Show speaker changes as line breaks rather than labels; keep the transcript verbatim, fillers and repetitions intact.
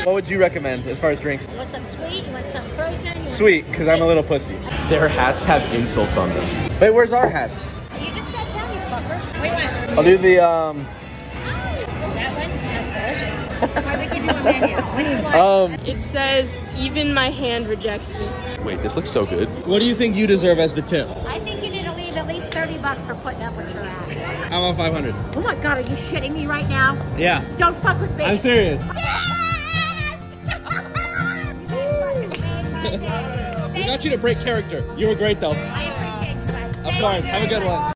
What would you recommend as far as drinks?
You want some sweet? You want some frozen?
Sweet, because I'm a little pussy.
Their hats have insults on them.
Wait, where's our hats?
You just sat down, you fucker. Wait, wait.
I'll do the, um...
That one sounds delicious. Why would we give you a menu? What do you want?
Um...
It says, even my hand rejects me.
Wait, this looks so good.
What do you think you deserve as the tip?
I think you need to leave at least thirty bucks for putting up with your ass.
How about five hundred?
Oh my God, are you shitting me right now?
Yeah.
Don't fuck with me.
I'm serious.
Yes!
We got you to break character. You were great though.
I appreciate you guys.
Of course. Have a good one.